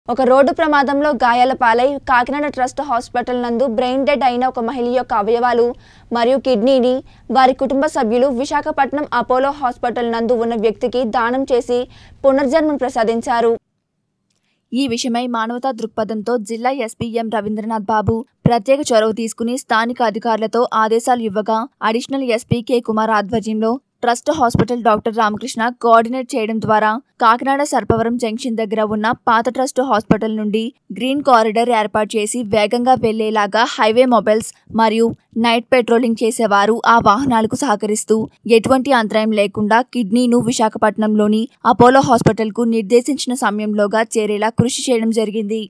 ఒక రోడ్డు ప్రమాదంలో గాయాల పాలై కాకినాడ ట్రస్ట్ హాస్పిటల్ నందు బ్రెయిన్ డెడ్ అయిన ఒక మహిళ యొక్క అవయవాలు మరియు కిడ్నీని వారి కుటుంబ సభ్యులు విశాఖపట్నం అపోలో హాస్పిటల్ నందు ఉన్న వ్యక్తికి దానం చేసి పునర్జన్మను ప్రసాదించారు। ఈ విషయమై మానవతా దృక్పథంతో జిల్లా ఎస్పీ ఎం రవీంద్రనాథ్ బాబు ప్రత్యేక చొరవ తీసుకుని స్థానిక అధికారులతో ఆదేశాలు ఇవ్వగా అడిషనల్ ఎస్పీ కె కుమార్ ఆధ్వర్యంలో trust hospital doctor Ramakrishna coordinate చేయడం ద్వారా కాకినాడ సర్పవరం జంక్షన్ దగ్గర ఉన్న పాత ట్రస్ట్ హాస్పిటల్ నుండి గ్రీన్ కారిడార్ ఏర్పాటు చేసి వేగంగా వెళ్లేలాగా హైవే మొబైల్స్ మరియు నైట్ పెట్రోలింగ్ చేసేవారు ఆ వాహనాలకు సహకరిస్తూ ఎటువంటి అంతరాయం లేకుండా కిడ్నీను విశాఖపట్నంలోని అపోలో హాస్పిటల్కు నిర్దేశించిన సమయంలోగా చేరేలా కృషి చేయడం జరిగింది।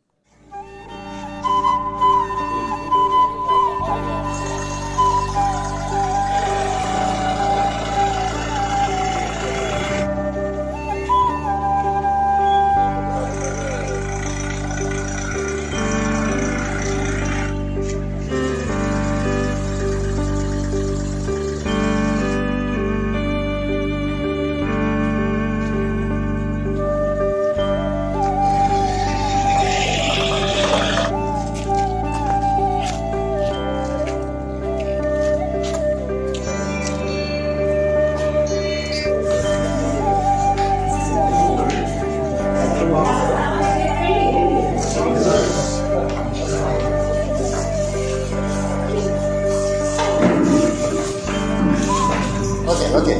Okay.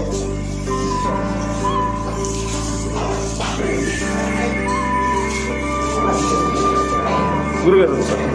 Gurugaru sir.